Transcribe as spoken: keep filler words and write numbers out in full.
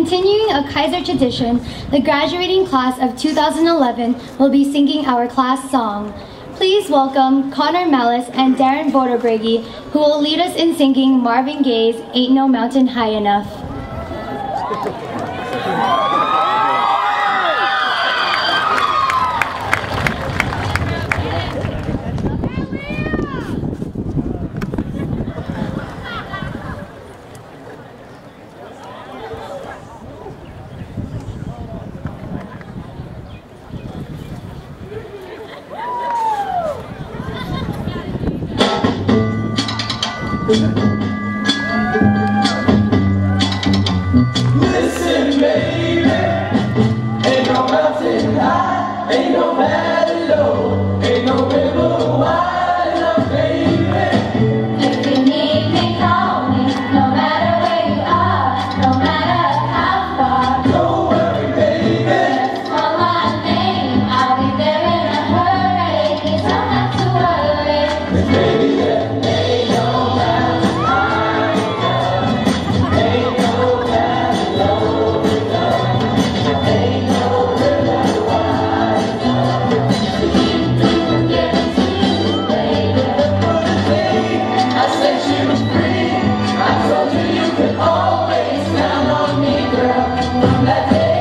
continuing a Kaiser tradition, the graduating class of two thousand eleven will be singing our class song. Please welcome Conor Malis and Daryn Vorderbruegge, who will lead us in singing Marvin Gaye's Ain't No Mountain High Enough. Listen, baby, ain't no mountain high, ain't no valley low, ain't no river wide enough, baby. If you need me, call me, no matter where you are, no matter how far. Don't worry, baby, Just call my name, I'll be there in a hurry. You don't have to worry. and baby, there ain't no mountain high enough, ain't no valley low enough, ain't no river wide enough. Give it to you, baby. From the day I set you free, I told you you could always count on me, girl. From that day